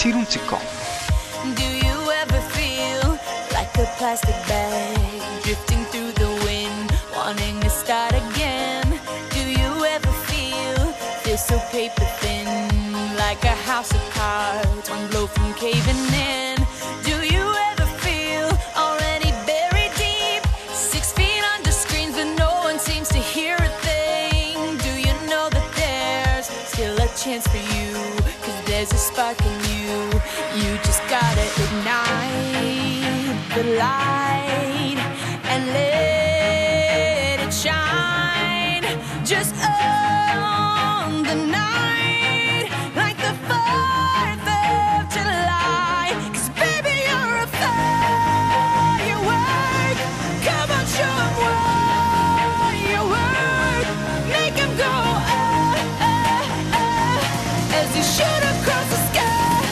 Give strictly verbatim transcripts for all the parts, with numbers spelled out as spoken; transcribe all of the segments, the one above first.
Сэрүүн цэг ком. Do you ever feel like a plastic bag drifting through the wind, wanting to start again? Do you ever feel this so paper thin, like a house of cards, one blow from caving in? Do you ever feel already buried deep, six feet under screens but no one seems to hear a thing? Do you know that there's still a chance for you, 'cause there's a spark in you? You just gotta ignite the light and let it shine. Just own the night like the fourth of July. 'Cause baby, you're a firework. Come on, show 'em what you work. Make 'em go ah, ah, ah, as you shoot across the sky.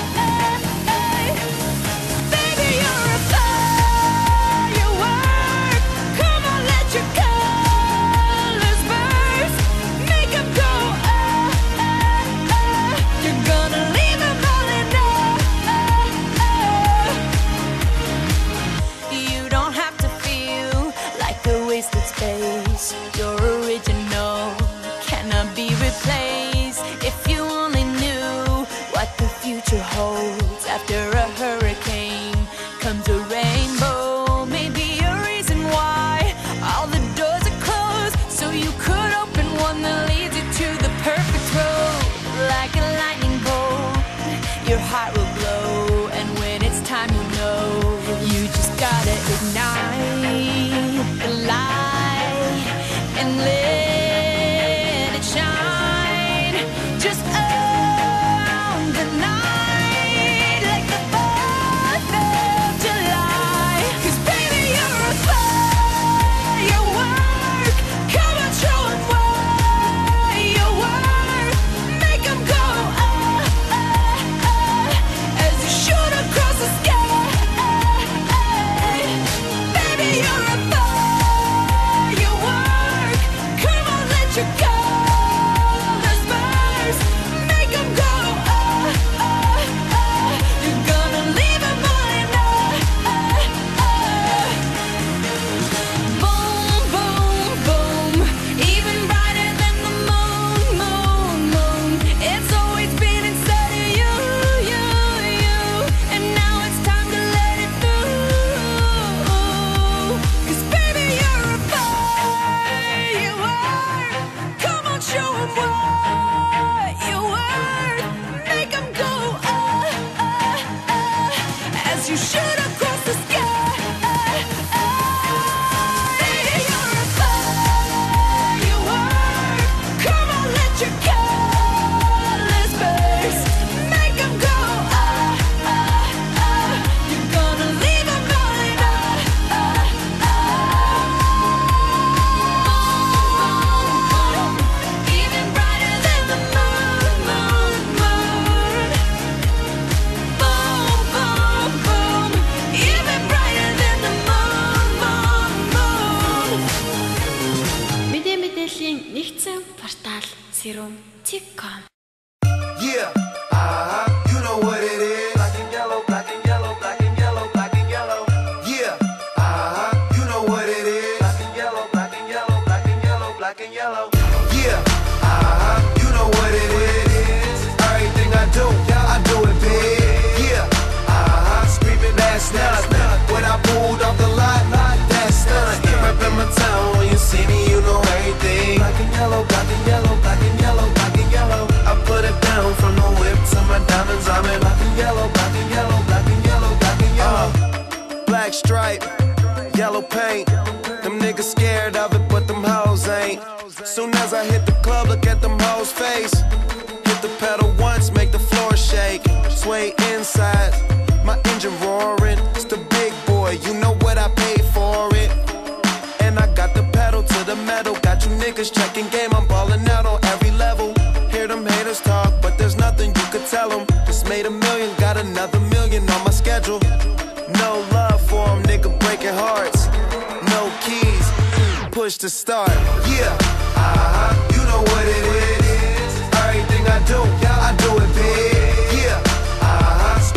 Your original cannot be replaced. If you only knew what the future holds, after a hurricane comes a rainbow. Maybe a reason why all the doors are closed, so you could open one that leads you to the perfect road. Like a lightning bolt, your heart will glow, and when it's time, you know you just gotta ignite the light and let it shine. Just own the night like the fourth of July. 'Cause baby, you're a firework. Come on, show 'em what you work. Make 'em go ah, ah, ah, as you shoot across the sky. Baby, you're a your colors burst, make 'em go ah, ah, ah. You're gonna leave 'em all in ah, ah, ah. Boom, boom, boom, even brighter than the moon, moon, moon. It's always been inside of you, you, you, and now it's time to let it through. 'Cause baby, you're a firework. Come on, show 'em what you worth. Make 'em go ah, ah, ah, as you shoot across the sky. Baby, you're a firework. Come on, let your colors burst. Make 'em go ah, ah, ah. You're gonna leave 'em all in ah, ah, ah. Even brighter than the moon, moon, moon. Boom, boom, boom. Even brighter than the moon, moon, moon. Мэдээ мэдээллийн нэгдсэн портал Сэрүүн цэг ком. Yeah, uh-huh, you know what it is. Black and yellow, black and yellow, black and yellow, black and yellow. Yeah, uh-huh, you know what it is. Black and yellow, black and yellow, black and yellow, black and yellow. Yeah, uh-huh, you know what it is. Everything I do, I do it big. Yeah, uh-huh, screaming that's nuts. When I pulled off the lot, that's nuts. Reppin' my town, when you see me, you know everything. Black and yellow, black and yellow, black and yellow, black and yellow. I put it down from the whip to my diamonds. I'm in black and yellow, black and yellow, black and yellow, black and yellow. Uh, black stripe, yellow paint. Them niggas scared of it, but them hoes ain't. Soon as I hit the club, look at them hoes' face. Hit the pedal once, make the floor shake. Sway inside, my engine roaring. It's the big boy, you know what I paid for it. And I got the pedal to the metal. Got you niggas checking game, I'm ballin' out on every level. Hear them haters talk, but there's nothing you could tell them. Just made a million, got another million on my schedule. No love for them, nigga breaking hearts. No keys, push to start. Yeah, uh-huh, you know what it is. Everything I do, I do it big. Yeah, uh-huh,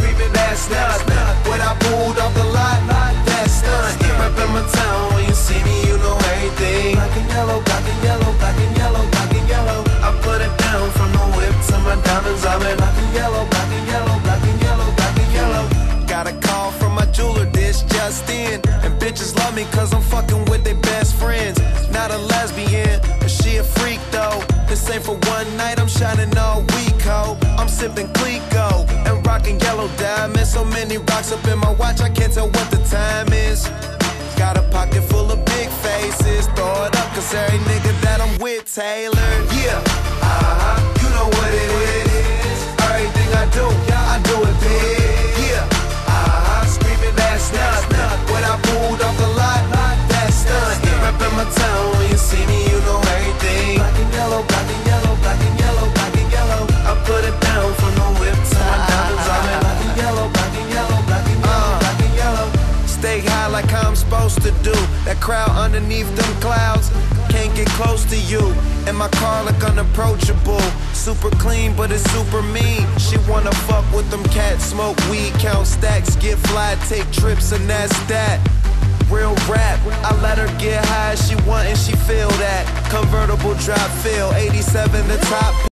that's not. When I pulled off the lot, that's not. Reppin' my town, when you see me, you know everything. Black and yellow, black and yellow, black and yellow, black and yellow. I put it down from the whip to my diamonds. I'm in black and yellow, black and yellow, black and yellow, black and yellow. Got a call from my jeweler, this just in. And bitches love me cause I'm fucking with their best friends. Not a lesbian, but she a freak though. This ain't for one night, I'm shining all week, ho. I'm sipping Clico and rocking yellow diamonds. So many rocks up in my watch, I can't tell what the time is. Got a pocket full of big faces. Throw it up, cause every nigga that I'm with tailored. Yeah, uh-huh, you know what it is. Everything I do, I do it big. Yeah, uh-huh, screaming that's not. When I pulled off the lot, that's done. Reppin' my town, when you see me, you know everything. Black and yellow, black and yellow, black and yellow, black and yellow. I put it down from the whip to my diamonds. I'm in black and yellow, black and yellow, black and yellow, black and yellow. Stay high like I'm supposed to do. That crowd underneath them clouds can't get close to you. And my car look unapproachable. Super clean, but it's super mean. She wanna fuck with them cats, smoke weed, count stacks, get fly, take trips, and that's that. Real rap, I let her get high as she want and she feel that. Convertible drop feel, eighty-seven the top.